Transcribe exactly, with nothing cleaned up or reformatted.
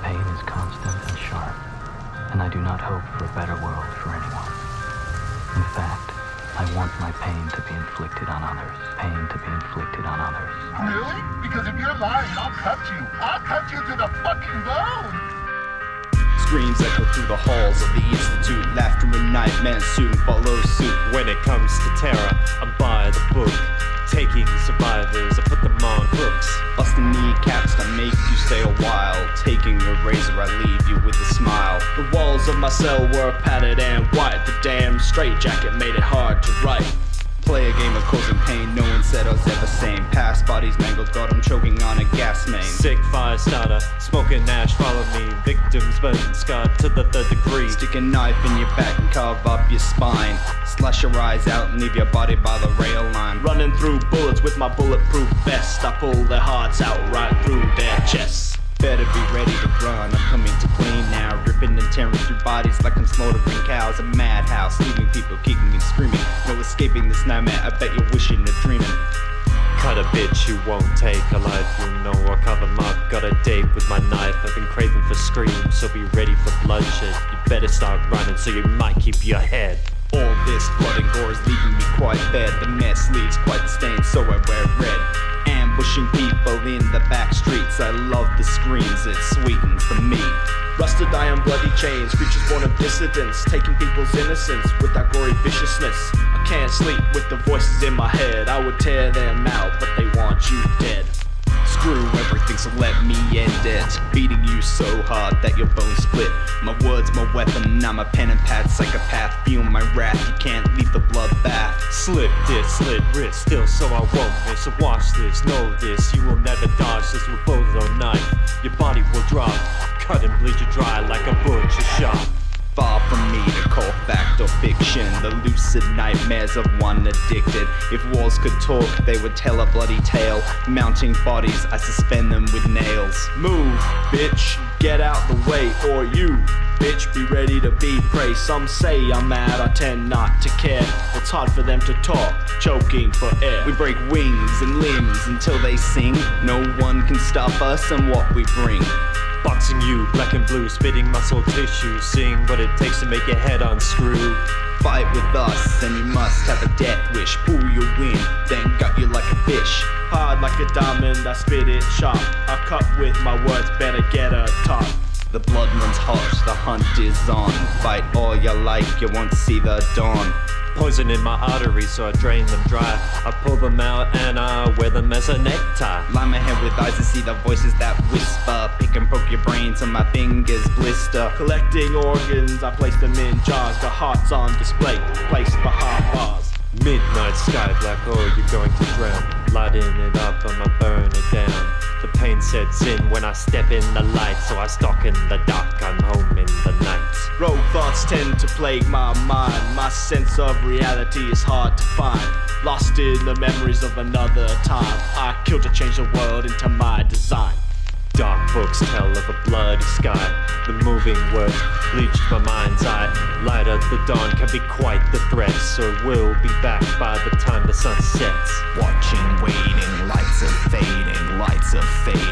pain is constant and sharp, and I do not hope for a better world for anyone. In fact, I want my pain to be inflicted on others. Pain to be inflicted on others. Really? Because if you're lying, I'll cut you. I'll cut you to the fucking bone! Screams echo through the halls of the Institute. Laughter and nightmares soon follow suit. When it comes to terror, I'm by the book. Taking survivors, I put them on hooks. Busting kneecaps to make you stay a while. Taking a razor, I leave you with a smile. The walls of my cell were padded and white. The damn straitjacket made it hard to write. Play a game of causing pain, no one said I was ever sane. Past bodies mangled, God, I'm choking on a gas main. Sick fire starter, smoking ash, follow me. Victims burn scarred to the third degree. Stick a knife in your back and carve up your spine. Slash your eyes out and leave your body by the rail line. Running through bullets with my bulletproof vest. I pull their hearts out right through their chests. Better be ready to run, I'm coming to clean now. Ripping and tearing through bodies like I'm slaughtering cows. A madhouse, leaving people kicking and screaming. No escaping this nightmare, I bet you're wishing and dreaming. Cut a bitch who won't take a life, you know I'll cover them up. Got a date with my knife, I've been craving for screams, so be ready for bloodshed. You better start running so you might keep your head. All this blood and gore is leaving me quite bad. The mess leaves quite the stain, so I wear red. Ambushing people in the back streets. I love the screams, it sweetens the meat. Rusted iron bloody chains, creatures born of dissidence, taking people's innocence with that gory viciousness. I can't sleep with the voices in my head. I would tear them out, but they want you dead. Screw everything, so let me end it. Beating you so hard that your bones split. My words, my weapon, I'm a pen and pad psychopath. Feel my wrath, you can't leave the bloodbath. Slip this, slit wrist, still so I won't miss. So watch this, know this, you will never dodge this with both or knife. Your body will drop, cut and bleed you dry like a butcher shop. Far from me to call fact or fiction, the lucid nightmares of one addicted. If walls could talk, they would tell a bloody tale. Mounting bodies, I suspend them with nails. Move, bitch, get out the way, or you, bitch, be ready to be prey. Some say I'm mad, I tend not to care. It's hard for them to talk, choking for air. We break wings and limbs until they sing. No one can stop us and what we bring. Boxing you, black and blue, spitting muscle tissue, seeing what it takes to make your head unscrew. Fight with us, and you must have a death wish. Pull your wind, then gut you like a fish. Hard like a diamond, I spit it sharp. I cut with my words, better get a top. The blood runs hot, the hunt is on. Fight all you like, you won't see the dawn. Poison in my arteries, so I drain them dry. I pull them out and I wear them as a necktie. Line my head with eyes to see the voices that whisper. Pick and poke your brain till my fingers blister. Collecting organs, I place them in jars. Got hearts on display, placed behind bars. Midnight sky black, oh you're going to drown. Lighting it up, I'ma burn it down. The pain sets in when I step in the light, so I stalk in the dark, I'm home in the night. Rogue thoughts tend to plague my mind. My sense of reality is hard to find. Lost in the memories of another time. I killed to change the world into my design. Dark books tell of a bloody sky. The moving words bleached my mind's eye. Light of the dawn can be quite the threat, so we'll be back by the time the sun sets. Watching, waiting, lights are fading, lights are fading.